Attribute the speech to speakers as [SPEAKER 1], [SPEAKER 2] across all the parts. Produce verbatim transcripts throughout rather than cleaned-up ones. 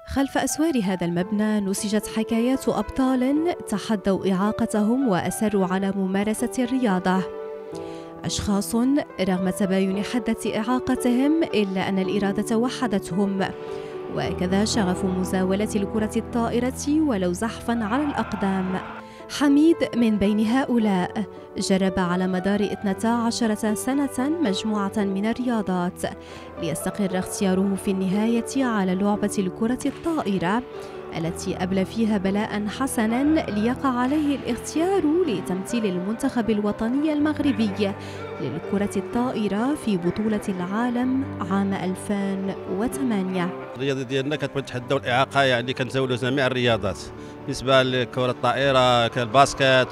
[SPEAKER 1] خلف أسوار هذا المبنى نسجت حكايات أبطال تحدوا إعاقتهم وأسروا على ممارسة الرياضة. أشخاص رغم تباين حدة إعاقتهم إلا أن الإرادة وحدتهم، وكذا شغف مزاولة الكرة الطائرة ولو زحفاً على الأقدام. حميد من بين هؤلاء جرب على مدار اثنتي عشرة سنة مجموعة من الرياضات ليستقر اختياره في النهاية على لعبة الكرة الطائرة التي أبلى فيها بلاء حسنا ليقع عليه الاختيار لتمثيل المنتخب الوطني المغربي للكرة الطائرة في بطولة العالم عام ألفين وثمانية.
[SPEAKER 2] الرياضة ديالنا كتبغي تحداو الإعاقة، يعني كنزاولوا جميع الرياضات بالنسبة للكرة الطائرة كالباسكت.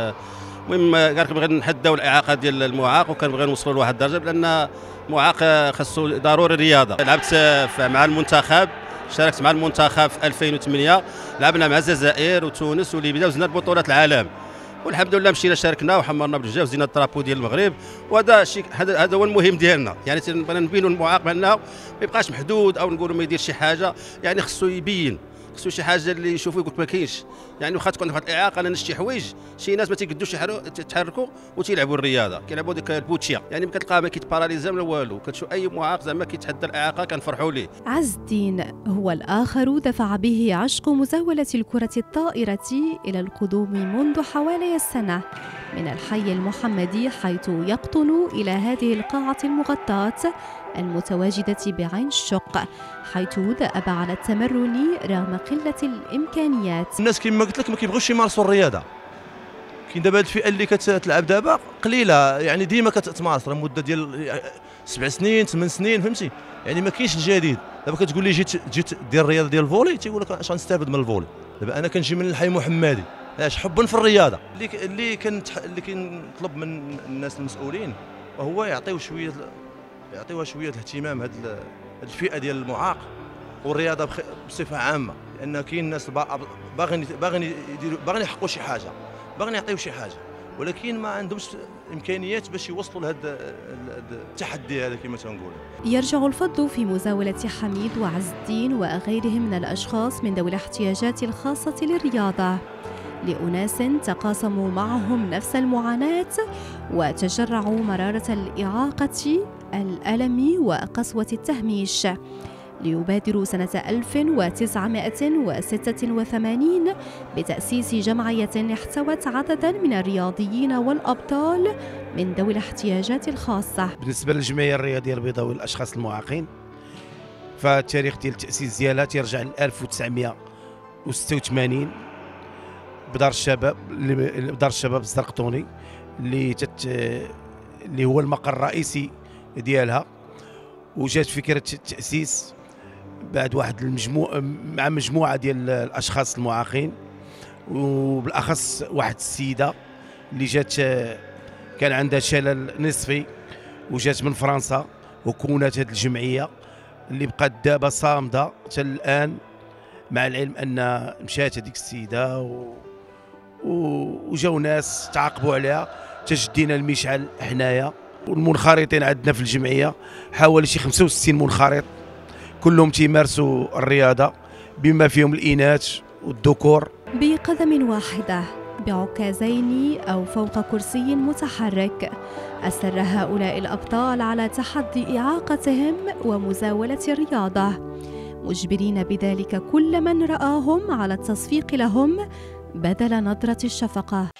[SPEAKER 2] المهم كاع كنبغي نحداو الإعاقة ديال المعاق، وكنبغي نوصلوا لواحد الدرجة بأن المعاق خاصو ضروري الرياضة. لعبت مع المنتخب، شاركت مع المنتخب في ألفين وثمانية، لعبنا مع الجزائر وتونس وليبيا وزنا بطولات العالم، والحمد لله مشينا شاركنا وحمرنا بالجا وزينا الطرابو ديال المغرب. وهذا الشيء هذا هذا هو المهم ديالنا، يعني تنبغي نبينوا المعاق بانه ما يبقاش محدود او نقولوا ما يدير شي حاجه، يعني خصو يبين، خصو شي حاجه اللي يشوفوا يقول ما كاينش. يعني واخا تكون واحد الاعاقه لان شي حوايج شي ناس ما تيقدوش يتحركوا وتيلعبوا الرياضه، كيلعبوا ديك البوتشيه، يعني ما كتلقاه ما كيتباراليزا ولا والو، كتشوف اي معاق زعما كيتحدى الاعاقه كنفرحوا ليه.
[SPEAKER 1] عز الدين هو الآخر دفع به عشق مزاولة الكرة الطائرة إلى القدوم منذ حوالي السنة من الحي المحمدي، حيث يقطن إلى هذه القاعة المغطاة المتواجدة بعين الشق، حيث دأب على التمرن رغم قلة الإمكانيات.
[SPEAKER 3] الناس كما قلت لك ما كيبغوش يمارسوا الرياضة. كاين دابا هاد الفئة اللي كتلعب دابا قليلة، يعني ديما كتمارس مدة ديال سبع سنين ثمان سنين، فهمتي؟ يعني ما كاينش الجديد. دابا كتقول لي جيت جيت دير الرياضة ديال الفولي، تيقول لك اش غنستافد من الفولي. دابا انا كنجي من الحي محمدي، علاش؟ حبا في الرياضة. اللي اللي كنت اللي كنطلب من الناس المسؤولين وهو يعطيو شوية يعطيوها شويه الاهتمام هذه الفئه ديال المعاق والرياضه بصفه عامه، لان كاين ناس باغيين باغيين يديروا باغيين يحققوا شي حاجه، باغيين يعطيو شي حاجه، ولكن ما عندهمش امكانيات باش يوصلوا لهذا التحدي هذا كما تنقول.
[SPEAKER 1] يرجع الفضل في مزاوله حميد وعز الدين وغيرهم من الاشخاص من ذوي الاحتياجات الخاصه للرياضه، لأناس تقاسموا معهم نفس المعاناة وتجرعوا مرارة الإعاقة، الألم وقسوة التهميش، ليبادروا سنة ألف وتسعمائة وستة وثمانين بتأسيس جمعية احتوت عددا من الرياضيين والأبطال من ذوي الاحتياجات الخاصة.
[SPEAKER 4] بالنسبة للجمعية الرياضية البيضاوية للأشخاص المعاقين، فالتاريخ ديال التأسيس ديالها تيرجع ل ألف وتسعمائة وستة وثمانين بدار الشباب بدار الشباب الزرقطوني اللي تت اللي هو المقر الرئيسي ديالها. وجات فكره التاسيس بعد واحد المجموعه مع مجموعه ديال الاشخاص المعاقين، وبالاخص واحد السيده اللي جات كان عندها شلل نصفي وجات من فرنسا وكونت هذه الجمعيه اللي بقات دابا صامده حتى الان، مع العلم ان مشات هذيك السيده و وجاو ناس تعاقبوا عليها، تجدينا المشعل حنايا. والمنخرطين عندنا في الجمعيه حوالي شي خمسة وستين منخرط، كلهم تيمارسوا الرياضه بما فيهم الاناث والذكور
[SPEAKER 1] بقدم واحده بعكازين او فوق كرسي متحرك. أسر هؤلاء الابطال على تحدي اعاقتهم ومزاوله الرياضه، مجبرين بذلك كل من رآهم على التصفيق لهم بدل نظرة الشفقة.